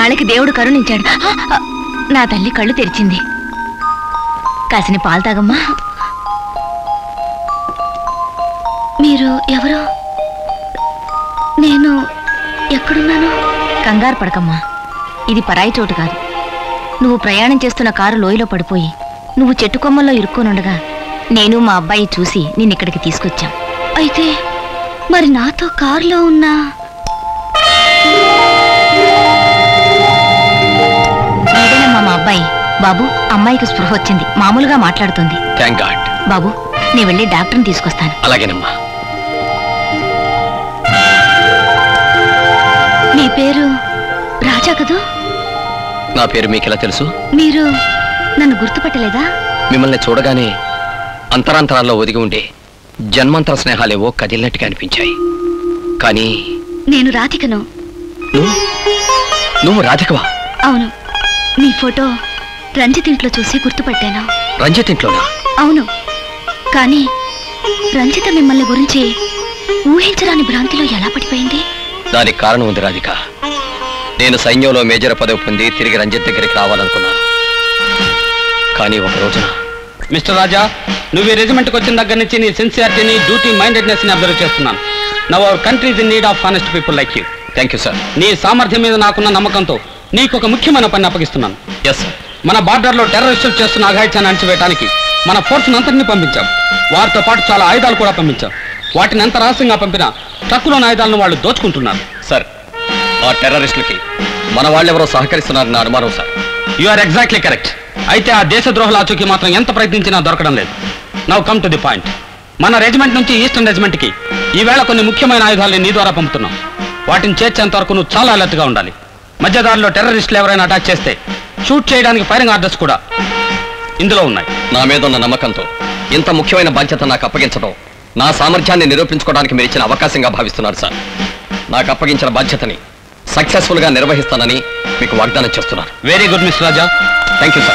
ఇన్నాళ్ళకి దేవుడు కరుణించాడు. నా తల్లి కళ్ళు తెరిచింది. కాసిన పాలు తాగమ్మా. మీరు ఎవరు? నేను ఎక్కడున్నాను? కంగారు పడకమ్మా, ఇది పరాయి చోటు కాదు. నువ్వు ప్రయాణం చేస్తున్న కారు లోయలో పడిపోయి నువ్వు చెట్టు కొమ్మల్లో ఇరుక్కోనుండగా నేను మా అబ్బాయి చూసి నిన్నిక్కడికి తీసుకొచ్చాం. అయితే మరి నాతో కారులో ఉన్నా ఏదేనమ్మా మా అబ్బాయి. బాబు, అమ్మాయికి స్పృహ వచ్చింది, మామూలుగా మాట్లాడుతుంది. బాబు, నేను వెళ్ళి డాక్టర్ని తీసుకొస్తాను. అలాగేనమ్మా. మీ పేరు రాజా కదూ? నా పేరు మీకెలా తెలుసు? మీరు నన్ను గుర్తుపట్టలేదా? మిమ్మల్ని చూడగానే అంతరాంతరాల్లో ఒదిగి ఉండే జన్మంతర స్నేహాలేవో కదిలినట్టుగా అనిపించాయి. కానీ నేను రాధికను. నువ్వు రాధికవా? అవును. మీ ఫోటో రంజిత్ ఇంట్లో చూసి గుర్తుపట్టాను. రంజిత్ ఇంట్లోనా? అవును. కానీ రంజిత మిమ్మల్ని గురించి ఊహించరాని భ్రాంతిలో ఎలా పడిపోయింది? దానికి కారణం ఉంది రాధిక. నేను సైన్యంలో మేజర్ పదవి పొంది తిరిగి రంజిత్ దగ్గరికి రావాలనుకున్నాను. కానీ ఒక రోజున మిస్టర్ రాజా, నువ్వు ఈ రెజిమెంట్కి వచ్చిన దగ్గర నుంచి నీ సిన్సియారిటీని, డ్యూటీ మైండెడ్నెస్ ని అబ్జర్వ్ చేస్తున్నాను. Now our country is in need of honest people like you. Thank you sir. నీ సామర్థ్యం మీద నాకున్న నమ్మకంతో నీకు ఒక ముఖ్యమైన పని అప్పగిస్తున్నాను. Yes sir. మన బార్డర్లో టెర్రరిస్టులు చేస్తున్న అఘాయిత్యాన్ని అణచివేయడానికి మన ఫోర్స్ని అంతటినీ పంపించాం. వారితో పాటు చాలా ఆయుధాలు కూడా పంపించాం. వాటిని ఎంత రహస్యంగా పంపినా ట్రక్కులోని ఆయుధాలను వాళ్ళు దోచుకుంటున్నారు. సార్, ఆ టెర్రరిస్టులకి మన వాళ్ళెవరో సహకరిస్తున్నారన్న అనుమానం sir. You are exactly correct. అయితే ఆ దేశద్రోహుల ఆచూకీ మాత్రం ఎంత ప్రయత్నించినా దొరకడం లేదు. Now come to the point. మన రెజిమెంట్ నుంచి ఈస్టర్న్ రెజిమెంట్కి ఈవేళ కొన్ని ముఖ్యమైన ఆయుధాలని నీ ద్వారా పంపుతున్నాం. వాటిని చేర్చేంత వరకు నువ్వు చాలా అలర్ట్గా ఉండాలి. మధ్యదారిలో టెర్రరిస్టులు ఎవరైనా అటాక్ చేస్తే షూట్ చేయడానికి ఫైరింగ్ ఆర్డర్స్ కూడా ఇందులో ఉన్నాయి. నా మీద ఉన్న నమ్మకంతో ఇంత ముఖ్యమైన బాధ్యత నాకు అప్పగించడం నా సామర్థ్యాన్ని నిరూపించుకోవడానికి మీరు ఇచ్చిన అవకాశంగా భావిస్తున్నారు సార్. నాకు అప్పగించిన బాధ్యతని సక్సెస్ఫుల్గా నిర్వహిస్తానని మీకు వాగ్దానం చేస్తున్నాను. Very good mister Raja. Thank you sir.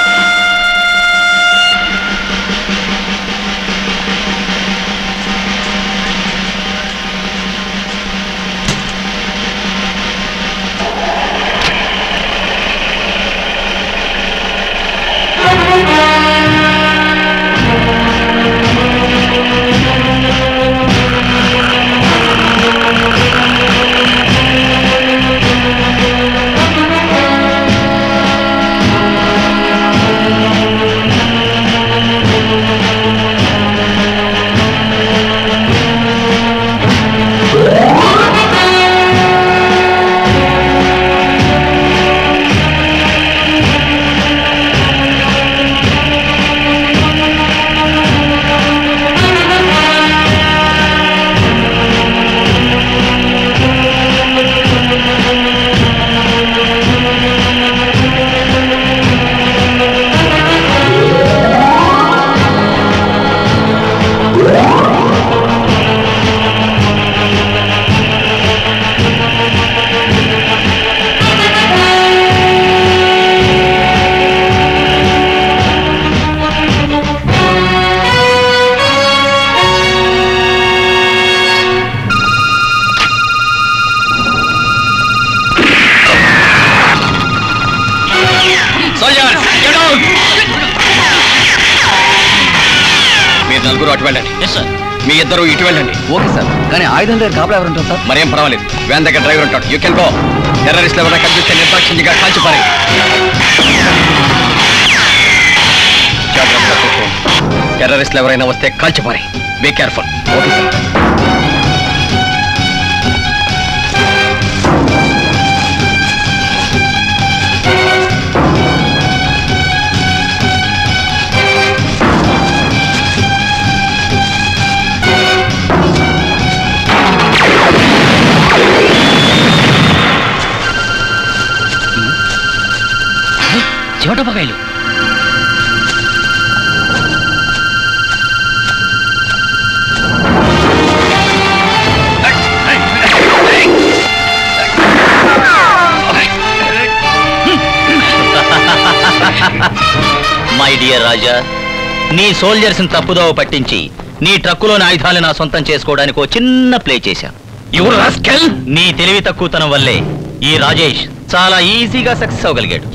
మీ ఇద్దరు ఇటు వెళ్ళండి. Okay sir. కానీ ఆయుధం దగ్గర కాపలా ఎవరు ఉంటారు సార్? మరేం పర్వాలేదు, వ్యాన్ దగ్గర డ్రైవర్ ఉంటాడు. You can go. టెర్రరిస్టులు ఎవరైనా కనిపిస్తే నిర్దాక్షిణ్యంగా కాల్చిపారే. టెర్రరిస్టులు ఎవరైనా వస్తే కాల్చిపారే. Be careful. Okay sir. చెవటపకాయలు. మై డియర్ రాజా, నీ సోల్జర్స్ ని తప్పుదోవ పట్టించి నీ ట్రక్కులోని ఆయుధాలు నా సొంతం చేసుకోవడానికి ఓ చిన్న ప్లే చేశాను. నీ తెలివి తక్కువతనం వల్లే ఈ రాజేష్ చాలా ఈజీగా సక్సెస్ అవ్వగలిగాడు.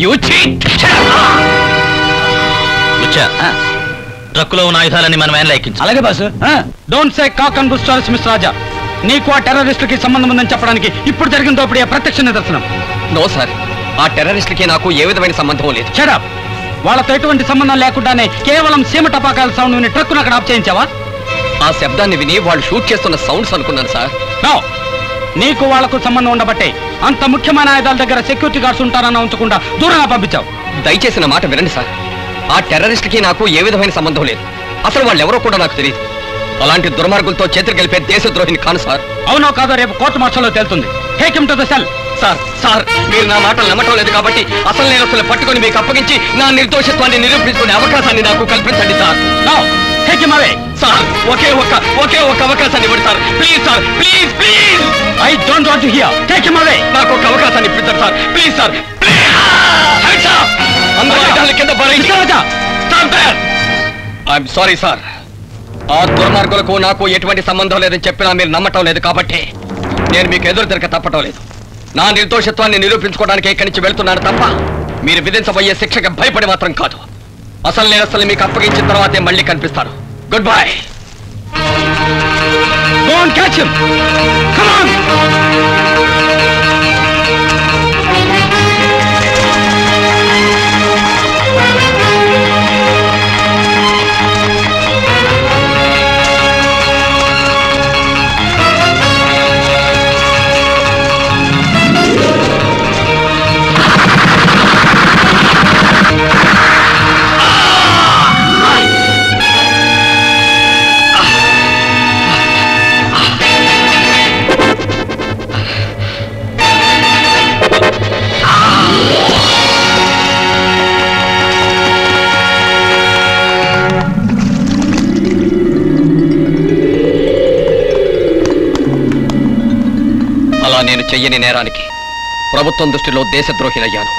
ట్రక్కులో ఉన్న ఆయుధాలని మన వ్యాన్లో ఎక్కించు. అలాగే boss. Don't say cock and bush stories mister Raja. నీకు ఆ టెర్రరిస్టులకి సంబంధం ఉందని చెప్పడానికి ఇప్పుడు జరిగిన దోపిడీ ప్రత్యక్ష నిదర్శనం. నో సార్, ఆ టెర్రరిస్టులకి నాకు ఏ విధమైన సంబంధం లేదు. Shut up. వాళ్ళతో ఎటువంటి సంబంధం లేకుండానే కేవలం సీమ టపాకాయల సౌండ్ విని ట్రక్కును అక్కడ ఆఫ్ చేయించావా? ఆ శబ్దాన్ని విని వాళ్ళు షూట్ చేస్తున్న సౌండ్స్ అనుకున్నాను సార్. నో, నీకు వాళ్లకు సంబంధం ఉండబట్టే అంత ముఖ్యమైన ఆయుధాల దగ్గర సెక్యూరిటీ గార్డ్స్ ఉంటారన్న ఉంచకుండా దూరంగా పంపించావు. దయచేసి నా మాట వినండి సార్. ఆ టెర్రరిస్టులకి నాకు ఏ విధమైన సంబంధం లేదు. అసలు వాళ్ళు ఎవరో కూడా నాకు తెలియదు. అలాంటి దుర్మార్గులతో చేతులు కలిపే దేశద్రోహిని కాను సార్. అవునో కాదో రేపు కోర్టు మార్షల్లో తేలుతుంది. Take him to the cell. Sir మీరు నా మాటలు నమ్మటం లేదు కాబట్టి అసలు నేను అసలు పట్టుకొని మీకు అప్పగించి నా నిర్దోషత్వాన్ని నిరూపించుకునే అవకాశాన్ని నాకు కల్పించండి sir. No, take him away. Sir ఒకే ఒక్క అవకాశాన్ని ఇవ్వండి sir. Please sir, please please. I don't want to hear. Take him away. నాకు ఒక అవకాశాన్ని ఇప్పించండి సార్. Please sir, please. అందరూ కింద ఐఎమ్ సారీ సార్. ఆ దుర్మార్గులకు నాకు ఎటువంటి సంబంధం లేదని చెప్పినా మీరు నమ్మటం లేదు కాబట్టి నేను మీకు ఎదురు తిరగ తప్పటం లేదు. నా నిర్దోషత్వాన్ని నిరూపించుకోవడానికి ఇక్కడి నుంచి వెళ్తున్నాను తప్ప మీరు విధించబోయే శిక్షకి భయపడి మాత్రం కాదు. అసలు మీకు అప్పగించిన తర్వాతే మళ్ళీ కనిపిస్తాను. Good bye. Don't catch him. Come on. నేను చెయ్యని నేరానికి ప్రభుత్వం దృష్టిలో దేశద్రోహినయ్యాను.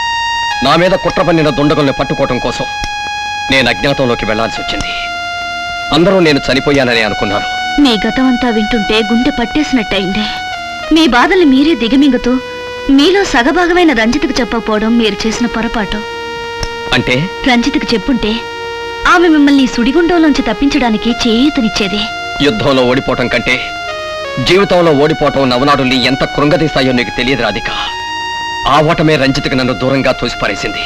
నా మీద కుట్ర పన్నిన దుండగుల్ని పట్టుకోవటం కోసం నేను అజ్ఞాతంలోకి వెళ్లాల్సి వచ్చింది. అందరూ నేను చనిపోయానని అనుకున్నారు. మీ గతం అంతా వింటుంటే గుండె పట్టేసినట్టయింది. మీ బాధలు మీరే దిగమింగుతూ మీలో సగభాగమైన రంజిత్కు చెప్పకపోవడం మీరు చేసిన పొరపాటు. అంటే రంజిత్కు చెప్పుంటే ఆమె మిమ్మల్ని సుడిగుండంలోంచి తప్పించడానికి చేయూతనిచ్చేది. యుద్ధంలో ఓడిపోవటం కంటే జీవితంలో ఓడిపోవటం నవనాడుల్ని ఎంత కృంగదీస్తాయో నీకు తెలియదు రాధిక. ఆ ఓటమే రంజిత్కి నన్ను దూరంగా తోసిపారేసింది.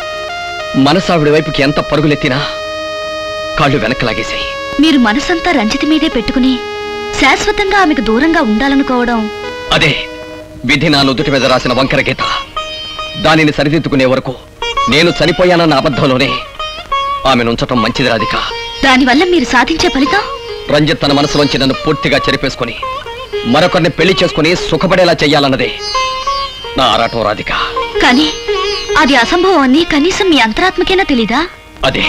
మనసావిడి వైపుకి ఎంత పరుగులెత్తినా కాళ్ళు వెనక్కి లాగేశాయి. మీరు మనసంతా రంజిత్ మీదే పెట్టుకుని శాశ్వతంగా ఆమెకు దూరంగా ఉండాలనుకోవడం అదే విధి నా నుదుటి మీద రాసిన వంకర గీత. దానిని సరిదిద్దుకునే వరకు నేను చనిపోయానన్న అబద్ధంలోనే ఆమెను ఉంచటం మంచిది రాధిక. దానివల్ల మీరు సాధించే ఫలితం రంజిత్ తన మనసులోంచి నన్ను పూర్తిగా చెరిపేసుకుని మరొకరిని పెళ్లి చేసుకుని సుఖపడేలా చెయ్యాలన్నదే నా ఆరాటం రాధిక. కానీ అది అసంభవం అని కనీసం మీ అంతరాత్మకైనా తెలీదా? అదే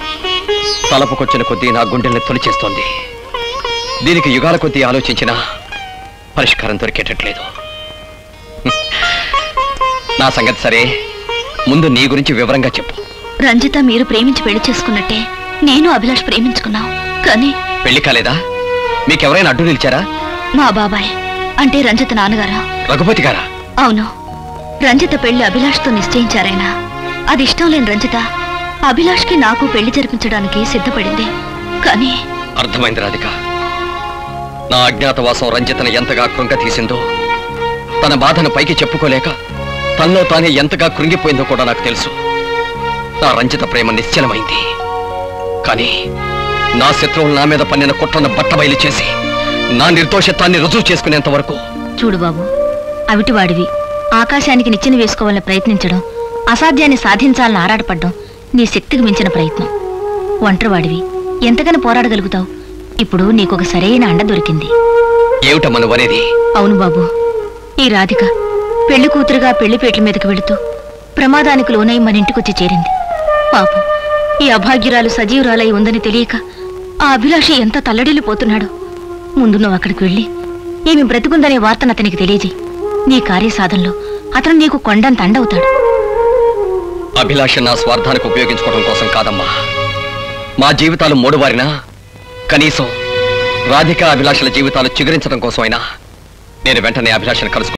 తలపుకొచ్చిన కొద్దీ నా గుండెల్ని తొలిచేస్తోంది. దీనికి యుగాల కొద్దీ ఆలోచించినా పరిష్కారం దొరికేటట్లేదు. నా సంగతి సరే, ముందు నీ గురించి వివరంగా చెప్పు. రంజిత మీరు ప్రేమించి పెళ్లి చేసుకున్నట్టే నేను అభిలాష్ ప్రేమించుకున్నాం. కానీ పెళ్లి కాలేదా? మీకెవరైనా అడ్డు నిలిచారా? మా బాబాయ్ అంటే రంజిత నాన్నగారా. రఘుపతి గారా? అవును. రంజిత పెళ్లి అభిలాష్తో నిశ్చయించారైనా అది ఇష్టం లేని రంజిత అభిలాష్కి నాకు పెళ్లి జరిపించడానికి సిద్ధపడింది. కానీ అర్థమైంది రాధిక. నా అజ్ఞాతవాసం రంజితను ఎంతగా కృంగ తీసిందో, తన బాధను పైకి చెప్పుకోలేక తనలో తానే ఎంతగా కృంగిపోయిందో కూడా నాకు తెలుసు. నా రంజిత ప్రేమ నిశ్చలమైంది. కానీ నా శత్రువులు నా మీద పన్నిన కుట్రను బట్టబయలు చేసి నా నిర్దోషత్వాన్ని రుజువు చేసుకునేంత వరకు. చూడు బాబు, అవిటివాడివి ఆకాశానికి నిచ్చెన వేసుకోవాలని ప్రయత్నించడం, అసాధ్యాన్ని సాధించాలని ఆరాటపడ్డం నీ శక్తికి మించిన ప్రయత్నం. ఒంటరివాడివి ఎంతగానో పోరాడగలుగుతావు. ఇప్పుడు నీకొక సరైన అండ దొరికింది. ఏమిటమ్మా నువ్వనేది? అవును బాబు, ఈ రాధిక పెళ్లి కూతురుగా పెళ్లిపేట్ల మీదకి వెళుతూ ప్రమాదానికి లోనై మన ఇంటికొచ్చి చేరింది. పాపం ఈ అభాగ్యురాలు సజీవురాలై ఉందని తెలియక ఆ అభిలాషి ఎంత తల్లడిల్లిపోతున్నాడు. ముందు నువ్వు అక్కడికి వెళ్ళి ఈమె బ్రతుకుందనే వార్తను అతనికి తెలియజేయి. నీ కార్యసాధనలో అతను నీకు కొండంత అండవుతాడు. అభిలాష నా స్వార్థానికి ఉపయోగించుకోవడం కోసం కాదమ్మా. మా జీవితాలు మూడువారినా కనీసం రాధిక అభిలాషల జీవితాలు చిగురించడం కోసమైనా నేను వెంటనే అభిలాషను కలుసుకుంటాను.